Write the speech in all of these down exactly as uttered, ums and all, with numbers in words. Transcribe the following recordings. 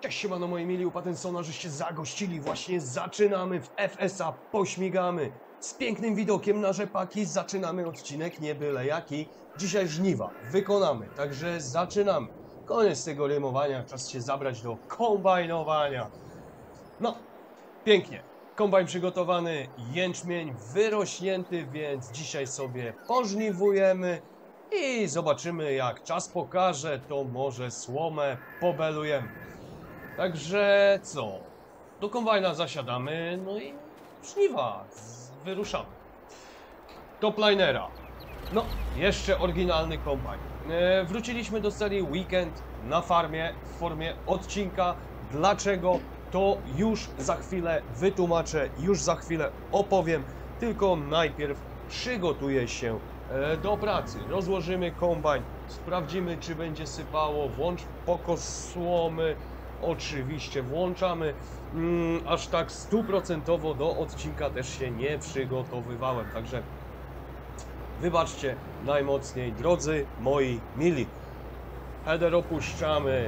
Cześć, siemano moi mili, u Pattensona, żeście zagościli. Właśnie zaczynamy w F S a, pośmigamy. Z pięknym widokiem na rzepaki zaczynamy odcinek, nie byle jaki. Dzisiaj żniwa, wykonamy, także zaczynamy. Koniec tego rymowania, czas się zabrać do kombajnowania. No, pięknie. Kombajn przygotowany, jęczmień wyrośnięty, więc dzisiaj sobie pożniwujemy. I zobaczymy, jak czas pokaże, to może słomę pobelujemy. Także co? Do kombajna zasiadamy, no i żniwa, wyruszamy. Toplinera. No, jeszcze oryginalny kombajn. E, wróciliśmy do serii Weekend na farmie w formie odcinka. Dlaczego? To już za chwilę wytłumaczę, już za chwilę opowiem. Tylko najpierw przygotuję się e, do pracy. Rozłożymy kombajn, sprawdzimy, czy będzie sypało, włącz pokos słomy. Oczywiście włączamy, mm, aż tak stuprocentowo do odcinka też się nie przygotowywałem, także wybaczcie najmocniej, drodzy moi mili. Header opuszczamy,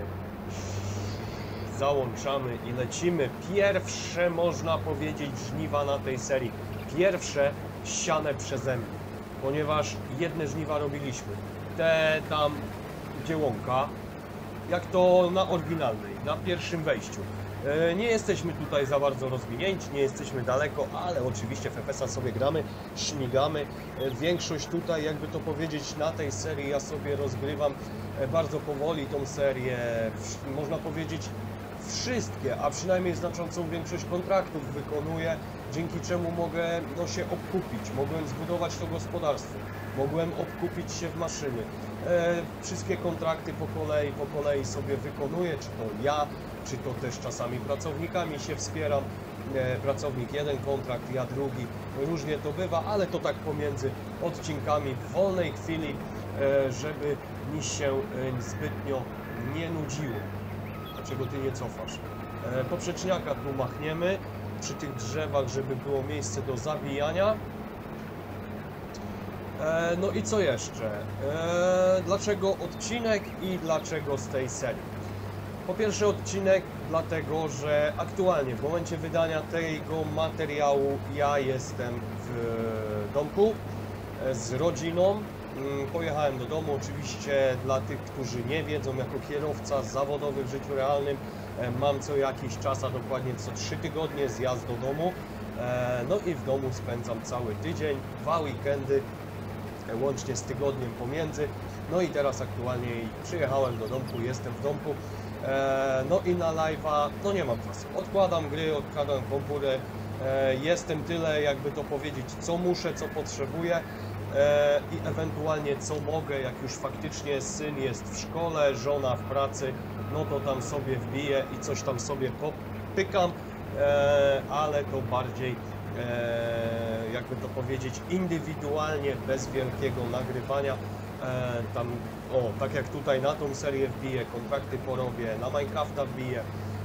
załączamy i lecimy. Pierwsze, można powiedzieć, żniwa na tej serii. Pierwsze siane przeze mnie, ponieważ jedne żniwa robiliśmy. Te tam, gdzie łąka, jak to na oryginalnej, na pierwszym wejściu. E, nie jesteśmy tutaj za bardzo rozwinięci, nie jesteśmy daleko, ale oczywiście w F S a sobie gramy, śmigamy. E, większość tutaj, jakby to powiedzieć, na tej serii ja sobie rozgrywam e, bardzo powoli tą serię, w, można powiedzieć wszystkie, a przynajmniej znaczącą większość kontraktów wykonuję, dzięki czemu mogę no, się obkupić, mogłem zbudować to gospodarstwo, mogłem obkupić się w maszyny. E, wszystkie kontrakty po kolei, po kolei sobie wykonuję, czy to ja, czy to też czasami pracownikami się wspieram. E, pracownik jeden kontrakt, ja drugi, różnie to bywa, ale to tak pomiędzy odcinkami w wolnej chwili, e, żeby mi się e, zbytnio nie nudziło. Dlaczego ty nie cofasz? E, poprzeczniaka tu machniemy przy tych drzewach, żeby było miejsce do zabijania. E, no i co jeszcze? E, dlaczego odcinek i dlaczego z tej serii? Po pierwsze odcinek dlatego, że aktualnie w momencie wydania tego materiału ja jestem w domku e, z rodziną. Pojechałem do domu, oczywiście dla tych, którzy nie wiedzą, jako kierowca zawodowy w życiu realnym mam co jakiś czas, a dokładnie co trzy tygodnie zjazd do domu. No i w domu spędzam cały tydzień, dwa weekendy, łącznie z tygodniem pomiędzy. No i teraz aktualnie przyjechałem do domku, jestem w domku. No i na live'a, no nie mam czasu. Odkładam gry, odkładam komputer. Jestem tyle, jakby to powiedzieć, co muszę, co potrzebuję. I ewentualnie co mogę, jak już faktycznie syn jest w szkole, żona w pracy, no to tam sobie wbiję i coś tam sobie popykam, ale to bardziej, jakby to powiedzieć, indywidualnie, bez wielkiego nagrywania. Tam, o, tak jak tutaj na tą serię wbiję, kontrakty porobię, na Minecrafta wbiję,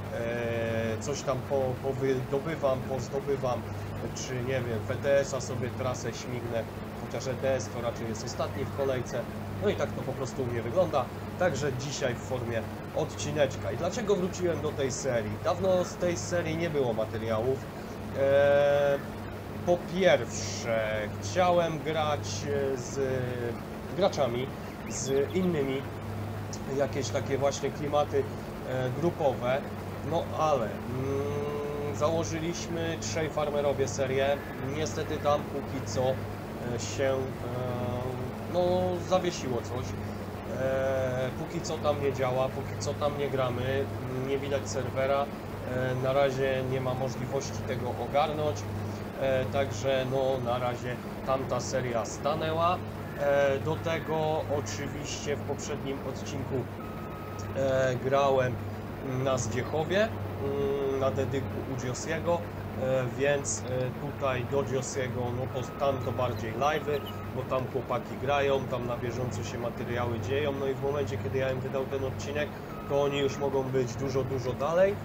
coś tam po, powydobywam, pozdobywam, czy nie wiem, w E T S a sobie trasę śmignę, chociaż E T S to raczej jest ostatni w kolejce. No i tak to po prostu u mnie wygląda. Także dzisiaj w formie odcineczka. I dlaczego wróciłem do tej serii? Dawno z tej serii nie było materiałów. Eee, po pierwsze, chciałem grać z graczami, z innymi, jakieś takie właśnie klimaty e, grupowe. No ale mm, założyliśmy trzej farmerowie serię. Niestety tam póki co się no, zawiesiło coś. E, póki co tam nie działa, póki co tam nie gramy, nie widać serwera, e, na razie nie ma możliwości tego ogarnąć, e, także no, na razie tamta seria stanęła. E, do tego oczywiście w poprzednim odcinku e, grałem na Zdziechowie, na dedyku u Jossiego. Więc tutaj do Jossiego, no to tam to bardziej live'y, bo tam chłopaki grają, tam na bieżąco się materiały dzieją, no i w momencie, kiedy ja im wydał ten odcinek, to oni już mogą być dużo, dużo dalej.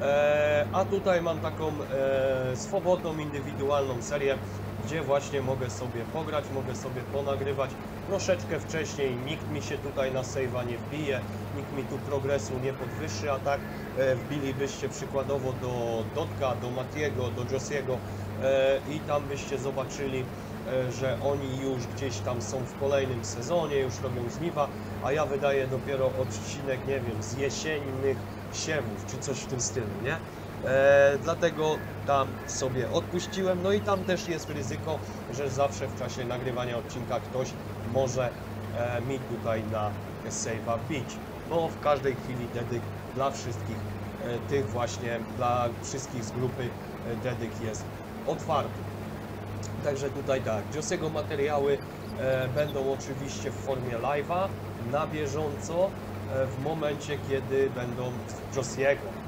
E, a tutaj mam taką e, swobodną, indywidualną serię, gdzie właśnie mogę sobie pograć, mogę sobie ponagrywać troszeczkę wcześniej, nikt mi się tutaj na save'a nie wbije, nikt mi tu progresu nie podwyższy, a tak e, wbilibyście przykładowo do Dotka, do Matiego, do Josiego e, i tam byście zobaczyli, e, że oni już gdzieś tam są w kolejnym sezonie, już robią żniwa, a ja wydaję dopiero odcinek, nie wiem, z jesiennych siewów, czy coś w tym stylu, nie? E, dlatego tam sobie odpuściłem, no i tam też jest ryzyko, że zawsze w czasie nagrywania odcinka ktoś może e, mi tutaj na save'a wbić, bo w każdej chwili dedyk dla wszystkich e, tych właśnie, dla wszystkich z grupy e, dedyk jest otwarty. Także tutaj tak, Josiego materiały e, będą oczywiście w formie live'a, na bieżąco, e, w momencie kiedy będą Josiego.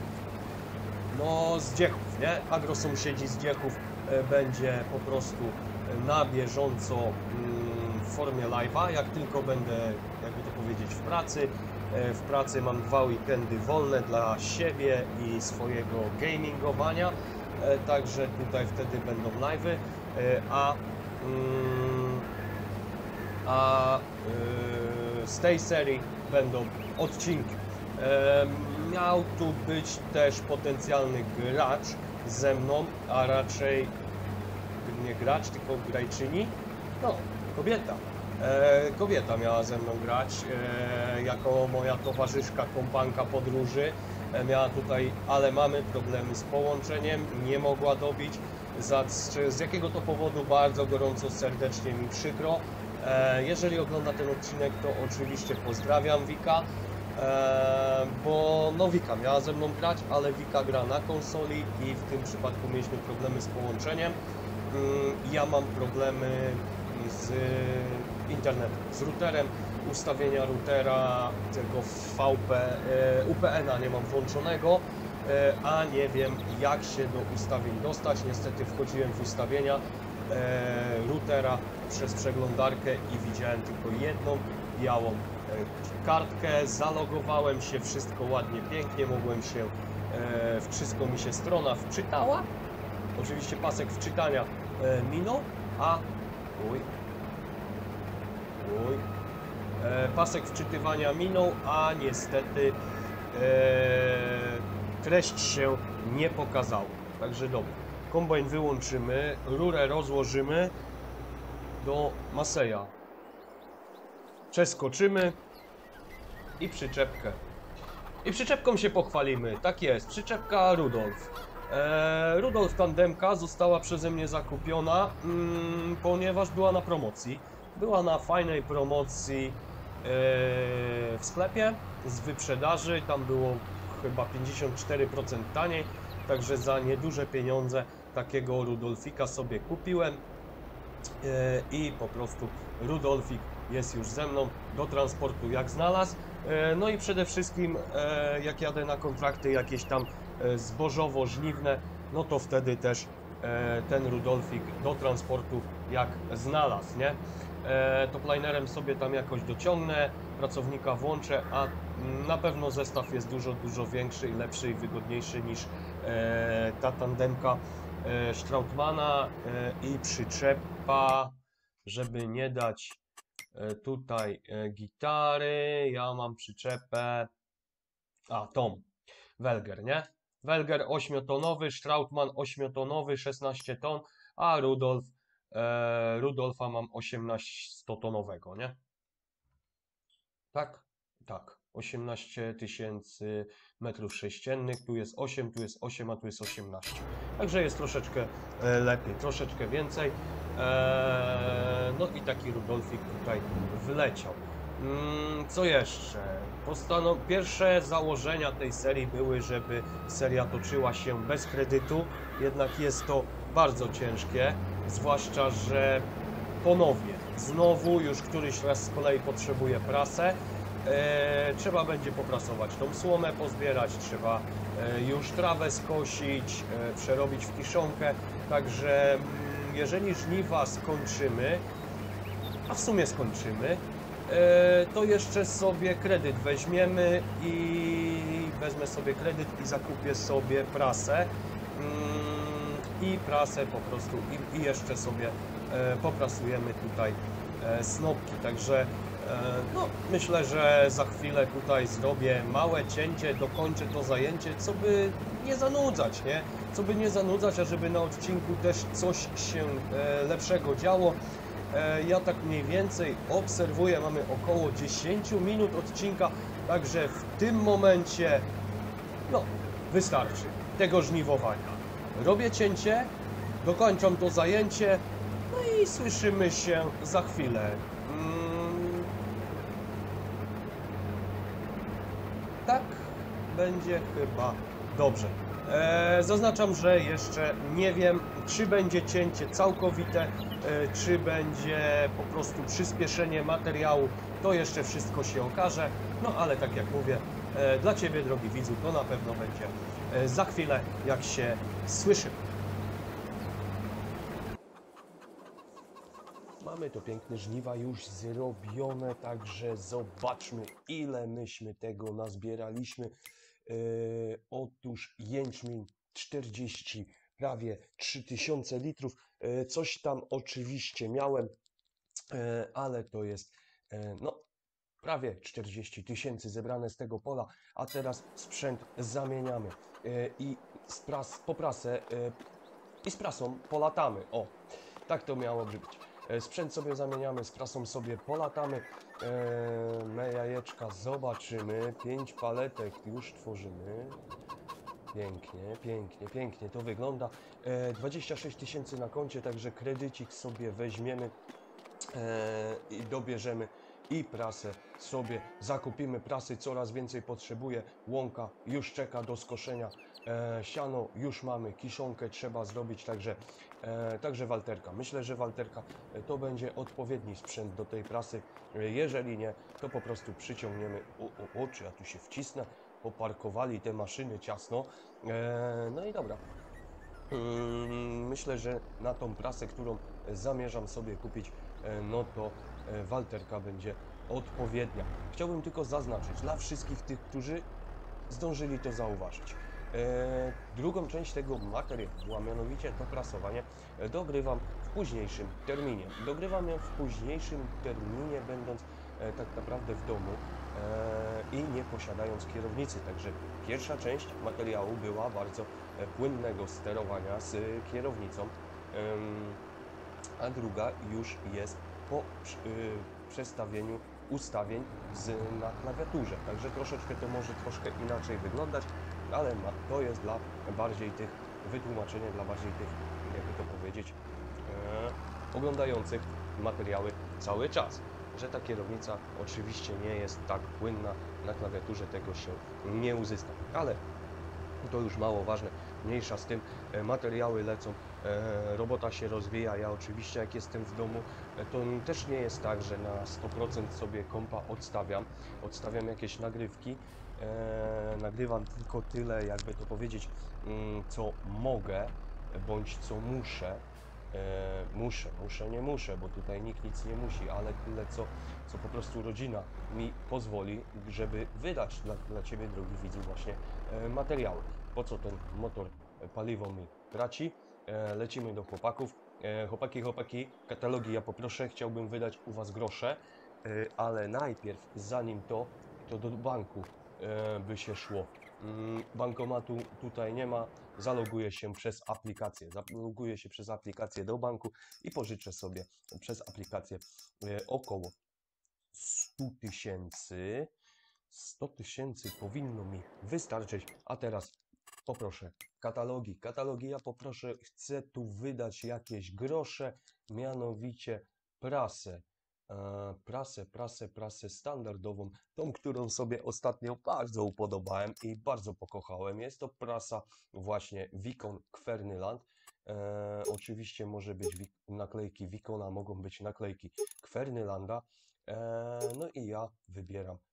No z Dziechów, nie? Agrosąsiedzi z Dziechów e, będzie po prostu na bieżąco mm, w formie live'a, jak tylko będę, jakby to powiedzieć, w pracy. E, w pracy mam dwa weekendy wolne dla siebie i swojego gamingowania, e, także tutaj wtedy będą live'y, e, a, mm, a e, z tej serii będą odcinki. E, miał tu być też potencjalny gracz ze mną, a raczej nie gracz, tylko grajczyni, no kobieta. E, kobieta miała ze mną grać e, jako moja towarzyszka, kompanka podróży. E, miała tutaj, ale mamy problemy z połączeniem, nie mogła dobić. Za, z, z jakiego to powodu bardzo gorąco, serdecznie mi przykro. E, jeżeli ogląda ten odcinek, to oczywiście pozdrawiam Wika. Eee, bo no Wika miała ze mną grać, ale Wika gra na konsoli i w tym przypadku mieliśmy problemy z połączeniem. Eee, ja mam problemy z internetem, z routerem, ustawienia routera, tego V P, e, U P N-a nie mam włączonego, e, a nie wiem jak się do ustawień dostać. Niestety wchodziłem w ustawienia e, routera przez przeglądarkę i widziałem tylko jedną białą kartkę, zalogowałem się, wszystko ładnie, pięknie, mogłem się, e, wszystko mi się strona wczytała, oczywiście pasek wczytania e, minął, a uj, uj, e, pasek wczytywania minął, a niestety e, treść się nie pokazała, także dobra, kombajn wyłączymy, rurę rozłożymy do Maseja. Przeskoczymy i przyczepkę. I przyczepką się pochwalimy. Tak jest, przyczepka Rudolf. Eee, Rudolf Tandemka została przeze mnie zakupiona, mm, ponieważ była na promocji. Była na fajnej promocji eee, w sklepie z wyprzedaży. Tam było chyba pięćdziesiąt cztery procent taniej. Także za nieduże pieniądze takiego Rudolfika sobie kupiłem. Eee, I po prostu Rudolfik jest już ze mną do transportu jak znalazł. No i przede wszystkim jak jadę na kontrakty jakieś tam zbożowo-żniwne, no to wtedy też ten Rudolfik do transportu jak znalazł, nie? Toplinerem sobie tam jakoś dociągnę, pracownika włączę, a na pewno zestaw jest dużo, dużo większy i lepszy i wygodniejszy niż ta tandemka Strautmana i przyczepa, żeby nie dać tutaj gitary, ja mam przyczepę, a tą, Welger, nie? Welger ośmiotonowy, Strautman ośmiotonowy, szesnaście ton, a Rudolf, e, Rudolfa mam osiemnastotonowego, nie? Tak? Tak, osiemnaście tysięcy metrów sześciennych, tu jest osiem, tu jest osiem, a tu jest osiemnaście. Także jest troszeczkę e, lepiej, troszeczkę więcej. Eee, no i taki Rudolfik tutaj wleciał. Mm, co jeszcze? Postanow... Pierwsze założenia tej serii były, żeby seria toczyła się bez kredytu, jednak jest to bardzo ciężkie, zwłaszcza, że ponownie, znowu już któryś raz z kolei potrzebuję prasę. Eee, trzeba będzie poprasować tą słomę, pozbierać, trzeba e, już trawę skosić, e, przerobić w kiszonkę, także jeżeli żniwa skończymy, a w sumie skończymy, to jeszcze sobie kredyt weźmiemy i wezmę sobie kredyt i zakupię sobie prasę i prasę po prostu i, i jeszcze sobie poprasujemy tutaj snopki, także no, myślę, że za chwilę tutaj zrobię małe cięcie, dokończę to zajęcie, co by nie zanudzać, nie? Co by nie zanudzać, a żeby na odcinku też coś się lepszego działo. Ja tak mniej więcej obserwuję, mamy około dziesięć minut odcinka, także w tym momencie, no, wystarczy tego żniwowania. Robię cięcie, dokończam to zajęcie, no i słyszymy się za chwilę. Hmm. Tak będzie chyba dobrze. E, zaznaczam, że jeszcze nie wiem, czy będzie cięcie całkowite, e, czy będzie po prostu przyspieszenie materiału. To jeszcze wszystko się okaże. No ale tak jak mówię, e, dla Ciebie, drogi widzu, to na pewno będzie e, za chwilę, jak się słyszymy. Mamy to piękne żniwa już zrobione, także zobaczmy, ile myśmy tego nazbieraliśmy. Yy, otóż jęczmień czterdzieści, prawie trzy tysiące litrów. Yy, coś tam oczywiście miałem, yy, ale to jest yy, no, prawie czterdzieści tysięcy zebrane z tego pola, a teraz sprzęt zamieniamy yy, i z pras, po prasę yy, i z prasą polatamy. O, tak to miało być. Sprzęt sobie zamieniamy, z prasą sobie polatamy. Eee, me jajeczka zobaczymy. Pięć paletek już tworzymy. Pięknie, pięknie, pięknie to wygląda. Eee, dwadzieścia sześć tysięcy na koncie, także kredycik sobie weźmiemy eee, i dobierzemy i prasę sobie zakupimy. Prasy coraz więcej potrzebuje. Łąka już czeka do skoszenia. E, siano już mamy, kiszonkę trzeba zrobić, także, e, także walterka. Myślę, że walterka to będzie odpowiedni sprzęt do tej prasy. E, jeżeli nie, to po prostu przyciągniemy. O, o, o, czy ja tu się wcisnę? Poparkowali te maszyny ciasno. E, no i dobra. Myślę, że na tą prasę, którą zamierzam sobie kupić, no to walterka będzie odpowiednia. Chciałbym tylko zaznaczyć dla wszystkich tych, którzy zdążyli to zauważyć. Drugą część tego materiału, a mianowicie to prasowanie, dogrywam w późniejszym terminie. Dogrywam ją w późniejszym terminie, będąc tak naprawdę w domu i nie posiadając kierownicy. Także pierwsza część materiału była bardzo płynnego sterowania z kierownicą, a druga już jest po przestawieniu ustawień z, na klawiaturze. Także troszeczkę to może troszkę inaczej wyglądać, ale ma, to jest dla bardziej tych wytłumaczenia, dla bardziej tych, jakby to powiedzieć, e, oglądających materiały cały czas. Że ta kierownica oczywiście nie jest tak płynna, na klawiaturze tego się nie uzyska, ale to już mało ważne, mniejsza z tym, e, materiały lecą, e, robota się rozwija. Ja oczywiście jak jestem w domu, e, to też nie jest tak, że na sto procent sobie kompa odstawiam, odstawiam jakieś nagrywki, e, nagrywam tylko tyle, jakby to powiedzieć, mm, co mogę, bądź co muszę. E, muszę, muszę, nie muszę, bo tutaj nikt nic nie musi, ale tyle, co, co po prostu rodzina mi pozwoli, żeby wydać dla, dla Ciebie, drogi widzu, właśnie e, materiały. Po co ten motor e, paliwo mi traci? E, lecimy do chłopaków. E, chłopaki, chłopaki, katalogi ja poproszę, chciałbym wydać u Was grosze, e, ale najpierw, zanim to, to do banku e, by się szło. Mm, bankomatu tutaj nie ma, zaloguję się przez aplikację, zaloguję się przez aplikację do banku i pożyczę sobie przez aplikację e, około sto tysięcy. sto tysięcy powinno mi wystarczyć, a teraz poproszę katalogi. Katalogi ja poproszę, chcę tu wydać jakieś grosze, mianowicie prasę. E, prasę, prasę, prasę standardową, tą, którą sobie ostatnio bardzo upodobałem i bardzo pokochałem. Jest to prasa właśnie Wikon Kvernyland. E, oczywiście może być naklejki Wikona, mogą być naklejki Kvernylanda. E, no i ja wybieram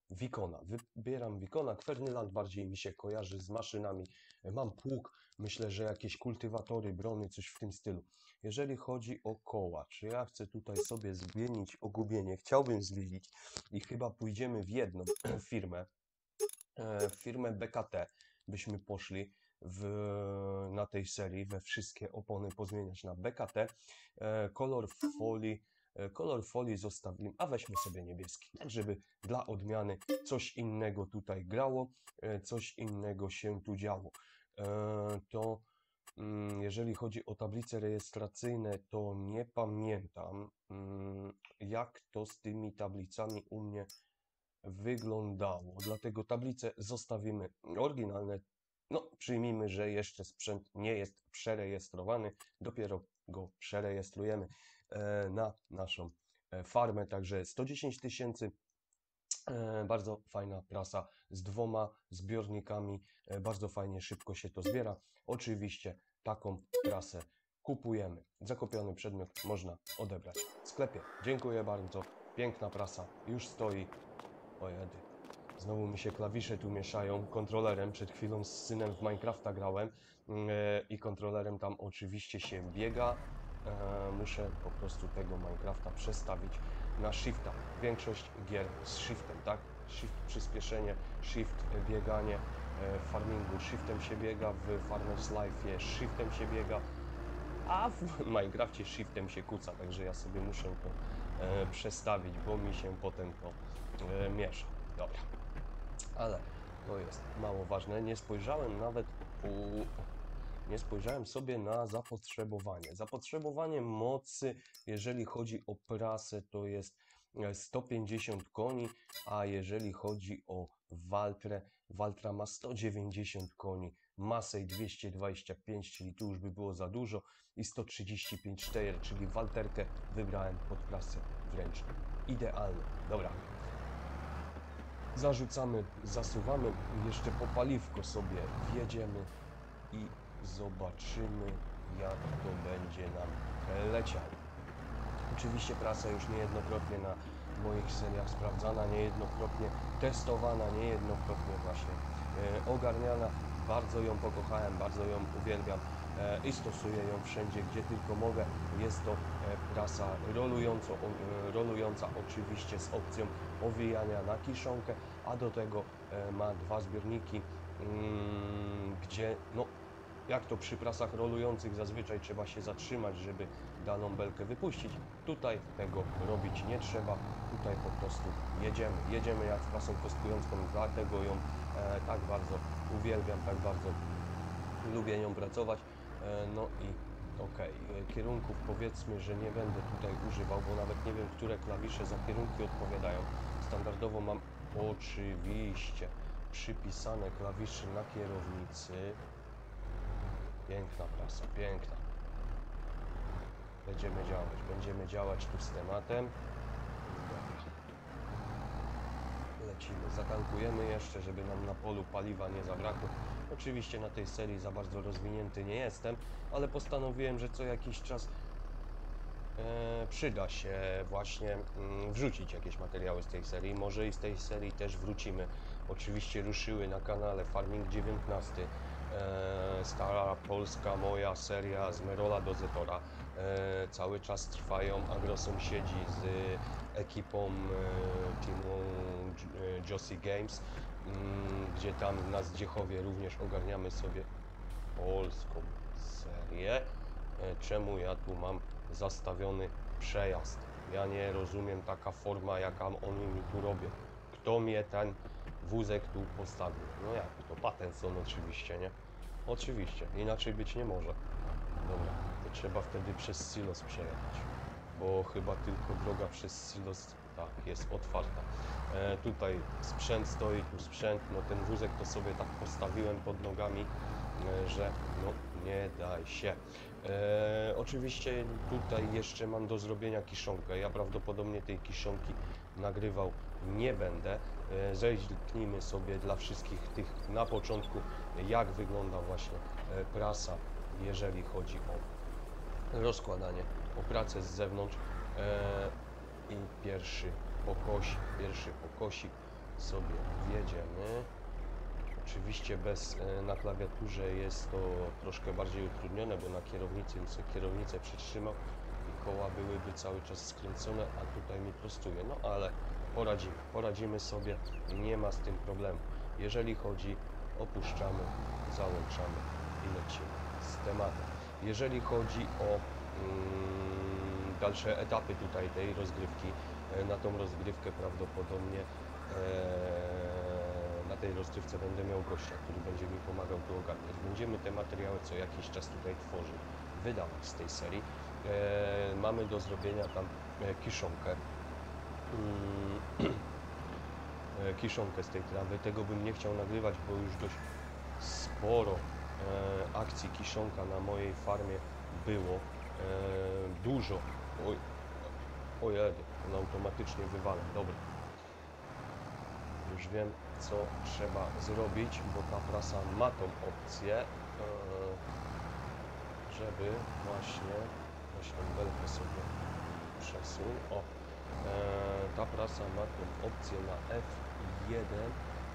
Wikona. Wybieram Wikona. Kwernyland bardziej mi się kojarzy z maszynami. Mam pług, myślę, że jakieś kultywatory, brony, coś w tym stylu. Jeżeli chodzi o koła, czy ja chcę tutaj sobie zmienić ogubienie? Chciałbym zmienić i chyba pójdziemy w jedną firmę, w firmę B K T byśmy poszli w, na tej serii, we wszystkie opony pozmieniać na B K T. Kolor folii Kolor folii zostawimy, a weźmy sobie niebieski, tak żeby dla odmiany coś innego tutaj grało, coś innego się tu działo. To jeżeli chodzi o tablice rejestracyjne, to nie pamiętam, jak to z tymi tablicami u mnie wyglądało, dlatego tablice zostawimy oryginalne. No, przyjmijmy, że jeszcze sprzęt nie jest przerejestrowany, dopiero go przerejestrujemy na naszą farmę, także sto dziesięć tysięcy, bardzo fajna prasa z dwoma zbiornikami, bardzo fajnie, szybko się to zbiera. Oczywiście taką prasę kupujemy. Zakupiony przedmiot można odebrać w sklepie. Dziękuję bardzo, piękna prasa już stoi. O jedy. Znowu mi się klawisze tu mieszają. Kontrolerem przed chwilą z synem w Minecrafta grałem yy, i kontrolerem tam oczywiście się biega. Yy, muszę po prostu tego Minecrafta przestawić na shifta. Większość gier z shiftem, tak? Shift przyspieszenie, shift bieganie. Yy, w farmingu shiftem się biega, w Farmers Life'ie shiftem się biega, a w Minecrafcie shiftem się kuca, także ja sobie muszę to e, przestawić, bo mi się potem to e, miesza. Dobra, ale to jest mało ważne. Nie spojrzałem nawet u... nie spojrzałem sobie na zapotrzebowanie. Zapotrzebowanie mocy, jeżeli chodzi o prasę, to jest sto pięćdziesiąt koni, a jeżeli chodzi o Waltrę, Waltra ma sto dziewięćdziesiąt koni, masę dwieście dwadzieścia pięć, czyli tu już by było za dużo, i sto trzydzieści pięć cztery, czyli Walterkę wybrałem pod prasę wręcz idealną. Dobra, zarzucamy, zasuwamy, jeszcze po paliwko sobie wjedziemy i zobaczymy, jak to będzie nam leciało. Oczywiście prasa już niejednokrotnie na moich seriach sprawdzana, niejednokrotnie testowana, niejednokrotnie właśnie e, ogarniana. Bardzo ją pokochałem, bardzo ją uwielbiam e, i stosuję ją wszędzie, gdzie tylko mogę. Jest to e, prasa rolująco, e, rolująca, oczywiście z opcją owijania na kiszonkę, a do tego e, ma dwa zbiorniki, mm, gdzie no, jak to przy prasach rolujących zazwyczaj trzeba się zatrzymać, żeby daną belkę wypuścić. Tutaj tego robić nie trzeba. Tutaj po prostu jedziemy. Jedziemy jak z prasą kostkującą, dlatego ją e, tak bardzo uwielbiam, tak bardzo lubię nią pracować. E, no i okej, okay. Kierunków powiedzmy, że nie będę tutaj używał, bo nawet nie wiem, które klawisze za kierunki odpowiadają. Standardowo mam oczywiście przypisane klawisze na kierownicy. Piękna prasa, piękna. Będziemy działać, będziemy działać tu z tematem. Dobra. Lecimy, zatankujemy jeszcze, żeby nam na polu paliwa nie zabrakło. Oczywiście na tej serii za bardzo rozwinięty nie jestem, ale postanowiłem, że co jakiś czas e, przyda się właśnie mm, wrzucić jakieś materiały z tej serii. Może i z tej serii też wrócimy. Oczywiście ruszyły na kanale Farming dziewiętnaście. E, stara polska moja seria z Merola do Zetora. E, cały czas trwają agrosąsiedzi z ekipą e, teamu e, Josie Games, m, gdzie tam na Zdziechowie również ogarniamy sobie polską serię. E, czemu ja tu mam zastawiony przejazd? Ja nie rozumiem taka forma, jaka oni mi tu robią. Kto mnie ten wózek tu postawił? No jak to? Patterson oczywiście, nie? Oczywiście, inaczej być nie może. Dobra, to trzeba wtedy przez silos przejechać, bo chyba tylko droga przez silos, tak, jest otwarta. E, tutaj sprzęt stoi, tu sprzęt, no ten wózek to sobie tak postawiłem pod nogami, e, że no nie daj się. E, oczywiście tutaj jeszcze mam do zrobienia kiszonkę. Ja prawdopodobnie tej kiszonki nagrywał nie będę. E, zerknijmy sobie dla wszystkich tych na początku, jak wygląda właśnie e, prasa, jeżeli chodzi o rozkładanie, o pracę z zewnątrz. E, I pierwszy pokosik, pierwszy pokosik sobie wjedziemy. Oczywiście bez, e, na klawiaturze jest to troszkę bardziej utrudnione, bo na kierownicy bym sobie kierownicę przytrzymał i koła byłyby cały czas skręcone, a tutaj mi prostuje. No ale poradzimy, poradzimy sobie, nie ma z tym problemu. Jeżeli chodzi, opuszczamy, załączamy i lecimy z tematem. Jeżeli chodzi o mm, dalsze etapy tutaj tej rozgrywki, e, na tą rozgrywkę prawdopodobnie e, na tej rozgrywce będę miał gościa, który będzie mi pomagał tu ogarniać. Będziemy te materiały co jakiś czas tutaj tworzyć, wydawać z tej serii. E, mamy do zrobienia tam e, kiszonkę. Mm, e, kiszonkę z tej trawy. Tego bym nie chciał nagrywać, bo już dość sporo e, akcji kiszonka na mojej farmie było. E, dużo. Oj, ojej, on automatycznie wywala. Dobra. Już wiem, co trzeba zrobić, bo ta prasa ma tą opcję, e, żeby właśnie, właśnie tą belkę sobie przesuń. O, e, ta prasa ma tą opcję na F jeden,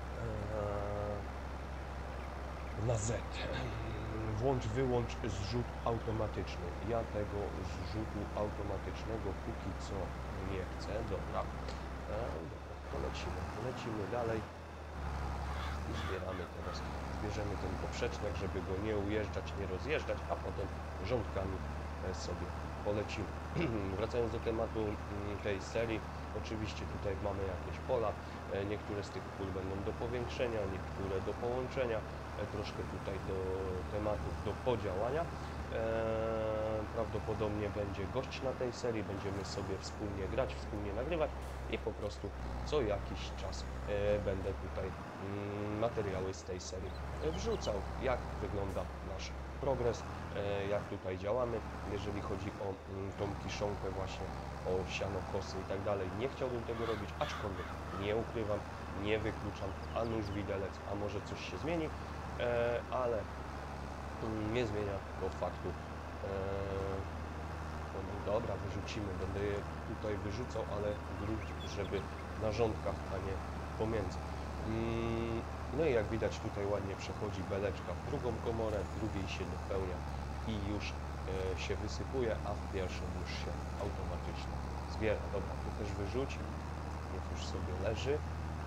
e, na Z. Włącz, wyłącz zrzut automatyczny. Ja tego zrzutu automatycznego póki co nie chcę. Dobra. E, dobra. To lecimy, lecimy dalej i zbieramy teraz, zbierzemy ten poprzecznek, żeby go nie ujeżdżać, nie rozjeżdżać, a potem rządkami sobie polecimy. Wracając do tematu tej serii, oczywiście tutaj mamy jakieś pola, niektóre z tych pól będą do powiększenia, niektóre do połączenia, troszkę tutaj do tematów do podziałania. Prawdopodobnie będzie gość na tej serii, będziemy sobie wspólnie grać, wspólnie nagrywać i po prostu co jakiś czas e, będę tutaj mm, materiały z tej serii wrzucał, jak wygląda nasz progres, e, jak tutaj działamy, jeżeli chodzi o mm, tą kiszonkę właśnie, o siano, kosy i tak dalej. Nie chciałbym tego robić, aczkolwiek nie ukrywam, nie wykluczam, a nuż widelec, a może coś się zmieni, e, ale mm, nie zmienia to faktu. E, no dobra, wyrzucimy, będę je tutaj wyrzucał, ale wróć, żeby na rządkach, a nie pomiędzy. Mm, no i jak widać tutaj ładnie przechodzi beleczka w drugą komorę, w drugiej się dopełnia i już e, się wysypuje, a w pierwszą już się automatycznie zbiera. Dobra, tu też wyrzuć, niech już sobie leży.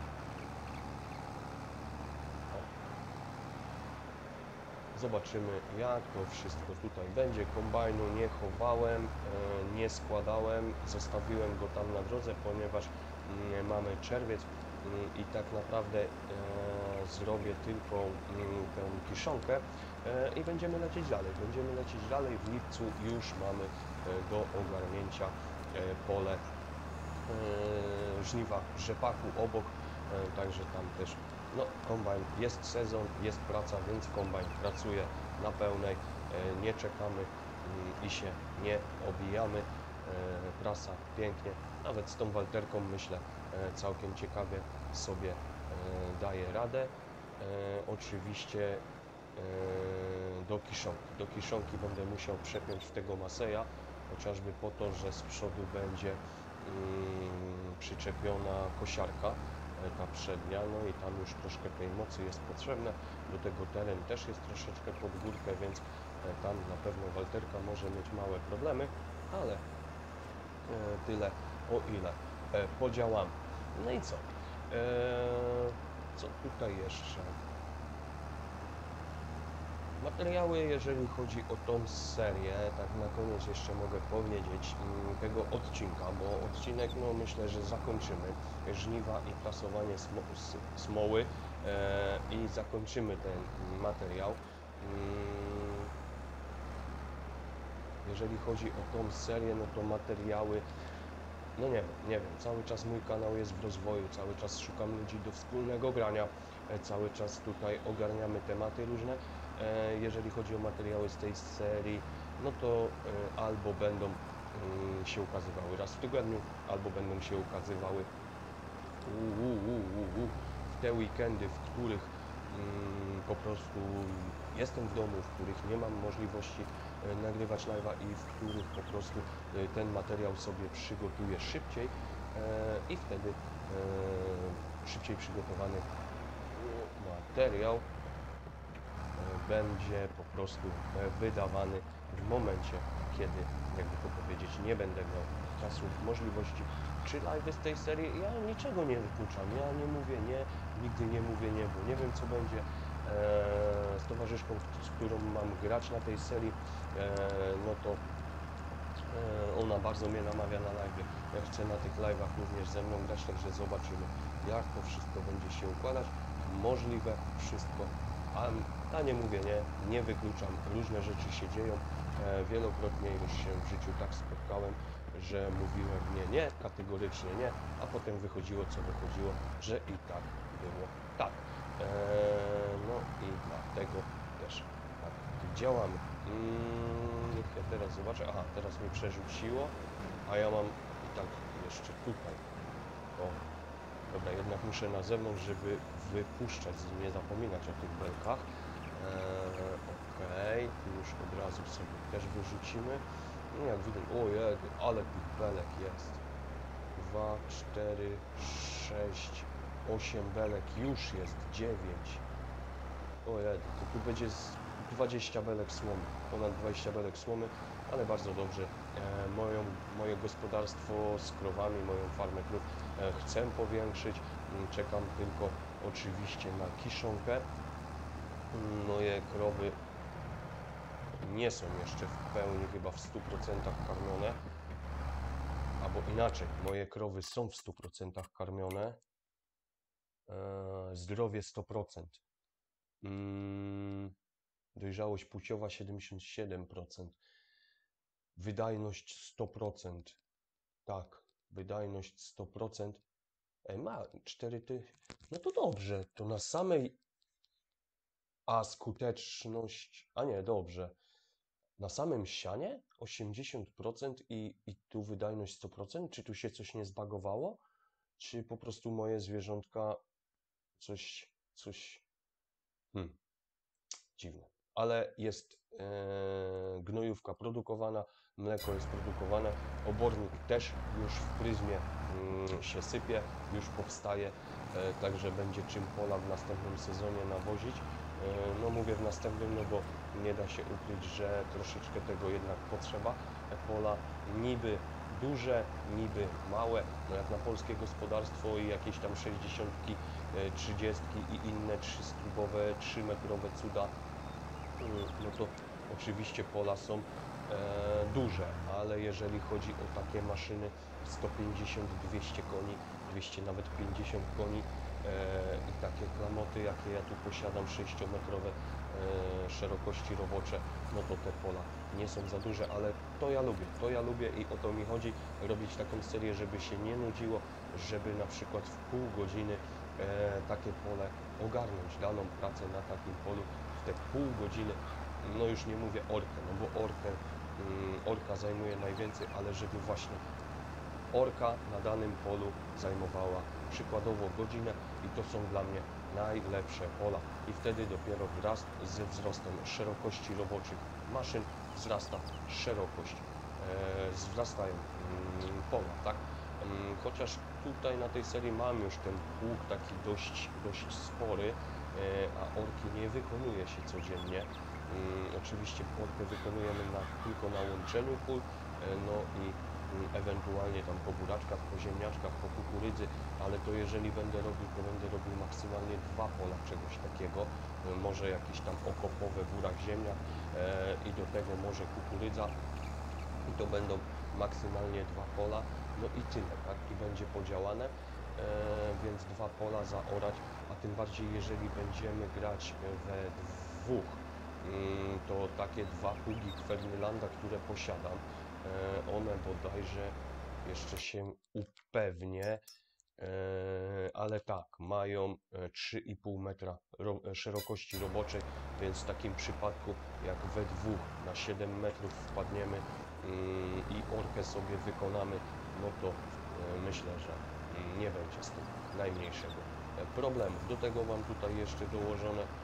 Zobaczymy, jak to wszystko tutaj będzie. Kombajnu nie chowałem, e, nie składałem, zostawiłem go tam na drodze, ponieważ mm, mamy czerwiec mm, i tak naprawdę e, zrobię tylko mm, tę kiszonkę e, i będziemy lecieć dalej. Będziemy lecieć dalej. W lipcu już mamy e, do ogarnięcia e, pole e, żniwa rzepaku obok, e, także tam też no, kombajn, jest sezon, jest praca, więc kombajn pracuje na pełnej, e, nie czekamy mm, i się nie obijamy. E, prasa pięknie, nawet z tą walterką myślę e, całkiem ciekawie sobie e, daje radę. E, oczywiście e, do kiszonki. Do kiszonki będę musiał przepiąć w tego Maseja, chociażby po to, że z przodu będzie mm, przyczepiona kosiarka, ta przednia, no i tam już troszkę tej mocy jest potrzebne, do tego teren też jest troszeczkę pod górkę, więc tam na pewno walterka może mieć małe problemy, ale e, tyle o ile e, podziałamy. No i co? E, co tutaj jeszcze? Materiały, jeżeli chodzi o tą serię, tak na koniec jeszcze mogę powiedzieć mm, tego odcinka, bo odcinek, no myślę, że zakończymy żniwa i prasowanie smo smoły e, i zakończymy ten materiał. Mm, jeżeli chodzi o tą serię, no to materiały, no nie wiem, nie wiem, cały czas mój kanał jest w rozwoju, cały czas szukam ludzi do wspólnego grania, e, cały czas tutaj ogarniamy tematy różne. Jeżeli chodzi o materiały z tej serii, no to albo będą się ukazywały raz w tygodniu, albo będą się ukazywały w te weekendy, w których po prostu jestem w domu, w których nie mam możliwości nagrywać live'a i w których po prostu ten materiał sobie przygotuję szybciej i wtedy szybciej przygotowany materiał będzie po prostu wydawany w momencie, kiedy, jakby to powiedzieć, nie będę miał czasu, możliwości, czy live z tej serii. Ja niczego nie wykluczam, ja nie mówię nie, nigdy nie mówię nie, bo nie wiem, co będzie z towarzyszką, z którą mam grać na tej serii, no to ona bardzo mnie namawia na live. Ja chcę na tych live'ach również ze mną grać, także zobaczymy, jak to wszystko będzie się układać. Możliwe wszystko, a ja nie mówię nie, nie wykluczam, różne rzeczy się dzieją. E, wielokrotnie już się w życiu tak spotkałem, że mówiłem nie, nie, kategorycznie nie, a potem wychodziło co wychodziło, że i tak było tak. E, no i dlatego też tak działamy. Mm, niech ja teraz zobaczę, aha, teraz mi przerzuciło, a ja mam i tak jeszcze tutaj. O, dobra, jednak muszę na zewnątrz, żeby wypuszczać, nie zapominać o tych belkach. Eee, Okej, okay. Tu już od razu sobie też wyrzucimy. No jak widać, ojej, ale tych belek jest. dwa, cztery, sześć, osiem belek, już jest dziewięć. Ojej, to tu będzie z dwadzieścia belek słomy, ponad dwadzieścia belek słomy, ale bardzo dobrze. E, moją, moje gospodarstwo z krowami, moją farmę krów e, chcę powiększyć. Czekam tylko oczywiście na kiszonkę. Moje krowy nie są jeszcze w pełni, chyba w stu procentach karmione. Albo inaczej, moje krowy są w stu procentach karmione. E, zdrowie sto procent. Mm, dojrzałość płciowa siedemdziesiąt siedem procent. Wydajność sto procent. Tak, wydajność sto procent. Ej, ma cztery ty. No to dobrze, to na samej. A skuteczność. A nie, dobrze. Na samym sianie osiemdziesiąt procent i, i tu wydajność sto procent. Czy tu się coś nie zbagowało? Czy po prostu moje zwierzątka coś. coś. Hmm. Dziwne. Ale jest e, gnojówka produkowana, mleko jest produkowane, obornik też już w pryzmie mm, się sypie, już powstaje, e, także będzie czym pola w następnym sezonie nawozić. E, no mówię w następnym, no bo nie da się ukryć, że troszeczkę tego jednak potrzeba. E, pola niby duże, niby małe, no jak na polskie gospodarstwo i jakieś tam sześćdziesiątki, trzydziestki i inne trzystrubowe, trzymetrowe cuda, no to oczywiście pola są e, duże, ale jeżeli chodzi o takie maszyny sto pięćdziesiąt dwieście koni, dwieście nawet pięćdziesiąt koni e, i takie klamoty, jakie ja tu posiadam, sześciometrowe e, szerokości robocze, no to te pola nie są za duże, ale to ja lubię, to ja lubię i o to mi chodzi, robić taką serię, żeby się nie nudziło, żeby na przykład w pół godziny e, takie pole ogarnąć, daną pracę na takim polu, te pół godziny, no już nie mówię orkę, no bo orkę, mm, orka zajmuje najwięcej, ale żeby właśnie orka na danym polu zajmowała przykładowo godzinę i to są dla mnie najlepsze pola i wtedy dopiero wraz ze wzrostem szerokości roboczych maszyn wzrasta szerokość, e, wzrastają mm, pola, tak? Mm, chociaż tutaj na tej serii mam już ten pług taki dość, dość spory, a orki nie wykonuje się codziennie. Hmm, oczywiście orkę wykonujemy na, tylko na łączeniu pól, no i hmm, ewentualnie tam po buraczkach, po ziemniaczkach, po kukurydzy, ale to jeżeli będę robił, to będę robił maksymalnie dwa pola czegoś takiego, może jakieś tam okopowe, burak, ziemniak e, i do tego może kukurydza i to będą maksymalnie dwa pola, no i tyle, tak, i będzie podziałane. E, więc dwa pola zaorać, a tym bardziej jeżeli będziemy grać we dwóch, mm, to takie dwa pługi Kwernylanda, które posiadam, e, one bodajże jeszcze się upewnię, e, ale tak, mają trzy i pół metra ro, szerokości roboczej, więc w takim przypadku jak we dwóch na siedem metrów wpadniemy mm, i orkę sobie wykonamy, no to e, myślę, że nie będzie z tym najmniejszego problemu. Do tego mam tutaj jeszcze dołożone e,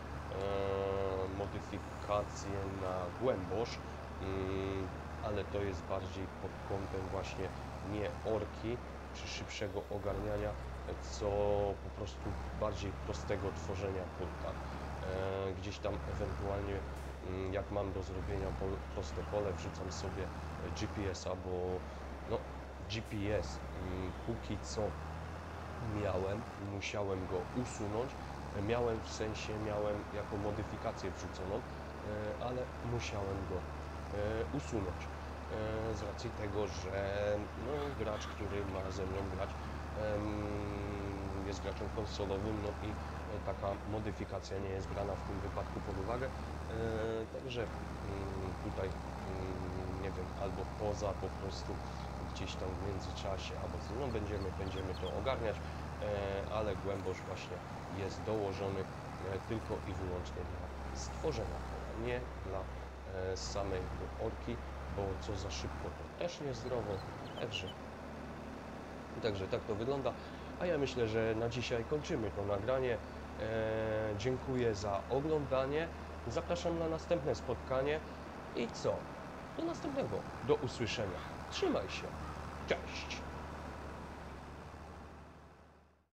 modyfikacje na głębosz, mm, ale to jest bardziej pod kątem właśnie nie orki, czy szybszego ogarniania, co po prostu bardziej prostego tworzenia pulta. E, gdzieś tam ewentualnie mm, jak mam do zrobienia pol, proste pole, wrzucam sobie G P S-a, bo no, G P S mm, póki co miałem, musiałem go usunąć, miałem w sensie, miałem jako modyfikację wrzuconą, e, ale musiałem go e, usunąć e, z racji tego, że no, gracz, który ma ze mną grać, em, jest graczem konsolowym, no i e, taka modyfikacja nie jest brana w tym wypadku pod uwagę, e, także mm, tutaj mm, nie wiem, albo poza po prostu gdzieś tam w międzyczasie, albo co, no będziemy, będziemy to ogarniać, e, ale głębosz właśnie jest dołożony e, tylko i wyłącznie dla stworzenia pola, nie dla e, samej orki, bo co za szybko to też niezdrowo, także, także tak to wygląda, a ja myślę, że na dzisiaj kończymy to nagranie. E, dziękuję za oglądanie, zapraszam na następne spotkanie i co? Do następnego, do usłyszenia. Trzymaj się. Cześć!